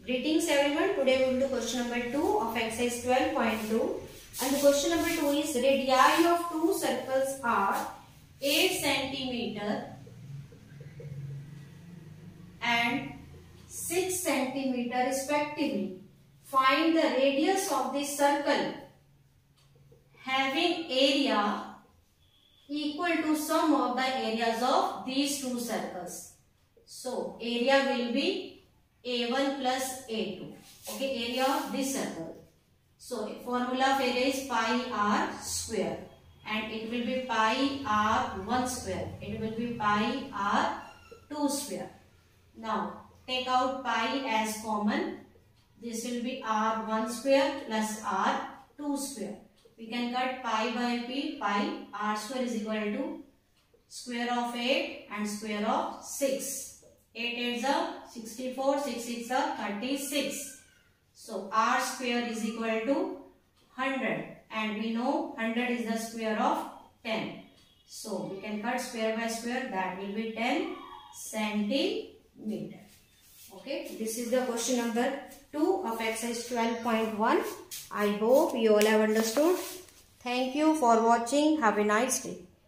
Greetings everyone. Today we will do question number 2 of exercise 12.2, and the question number 2 is radii of two circles are 8 cm and 6 cm respectively. Find the radius of the circle having area equal to sum of the areas of these two circles. So area will be A1 plus A2. Okay, area of this circle. So formula of area is pi r square, and it will be pi r1 square. It will be pi r2 square. Now take out pi as common. This will be r1 square plus r2 square. We can cut pi by pi. R square is equal to square of 8 and square of 6. 8 8s are 64, 6 6 are 36. So r square is equal to 100, and we know 100 is the square of 10. So we can cut square by square. That will be 10 centimeter. Okay, this is the question number 2 of exercise 12.1. I hope you all have understood. Thank you for watching. Have a nice day.